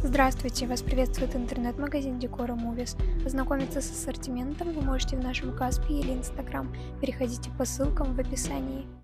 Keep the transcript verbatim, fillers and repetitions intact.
Здравствуйте! Вас приветствует интернет-магазин Decora Movies. Ознакомиться с ассортиментом вы можете в нашем Каспи или Инстаграм. Переходите по ссылкам в описании.